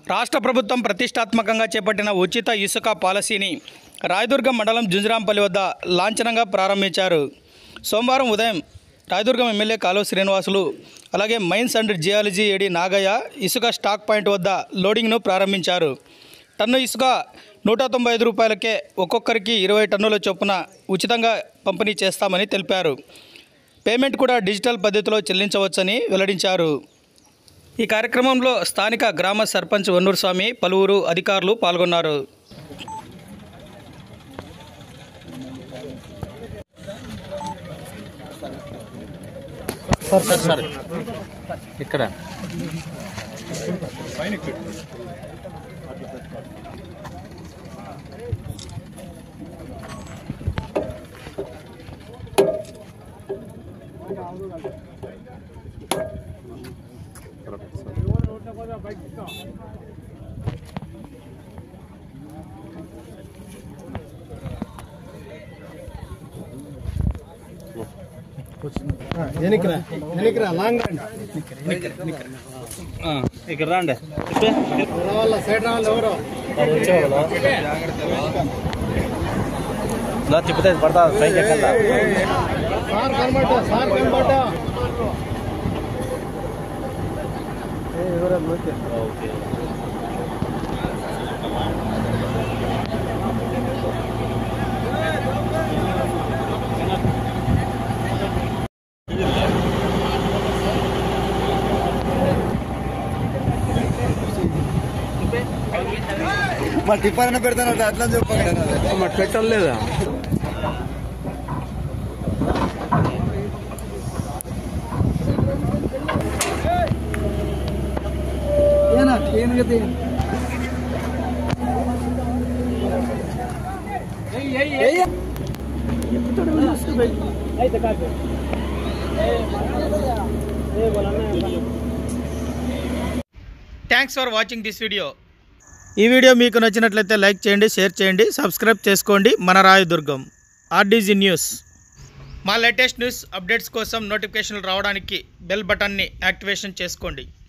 రాష్ట్ర ప్రభుత్వం ప్రతిష్టాత్మకంగా చేపట్టిన ఉచిత ఇసుక పాలసీని రాయదుర్గం మండలం జుంజరాంపల్లి వద్ద లాంఛనంగా ప్రారంభించారు. సోమవారం ఉదయం రాయదుర్గం ఎమ్మెల్యే కాలువ శ్రీనివాసులు అలాగే mines and geology AD Nagaiah ఇసుక స్టాక్ పాయింట్ వద్ద లోడింగ్ను ప్రారంభించారు. టన్ను ఇసుక 195 రూపాయలకే ఒక్కొక్కరికి 20 టన్నుల చొప్పున ఉచితంగా పంపిణీ చేస్తామని తెలిపారు. పేమెంట్ కూడా డిజిటల్ పద్ధతిలో చెల్లించవచ్చని వెల్లడించారు. ఈ కార్యక్రమంలో స్థానిక గ్రామ సర్పంచ్ వన్నూరు స్వామి, పలువురు అధికారులు పాల్గొన్నారు. ఇక్కడ ఇక్కడ రాండి తిప్పుతే పడతా పైకి ఎక్కడా మా టిప్పర్ పెడతానంటే అట్లా చెప్పండి పెట్టలేదా thanks for watching this video. ఈ వీడియో మీకు నచ్చినట్లయితే లైక్ చేయండి, షేర్ చేయండి, సబ్స్క్రైబ్ చేసుకోండి. మన రాయదుర్గం ఆర్డీజీ న్యూస్. మా లేటెస్ట్ న్యూస్ అప్డేట్స్ కోసం నోటిఫికేషన్లు రావడానికి బెల్ బటన్ని యాక్టివేషన్ చేసుకోండి.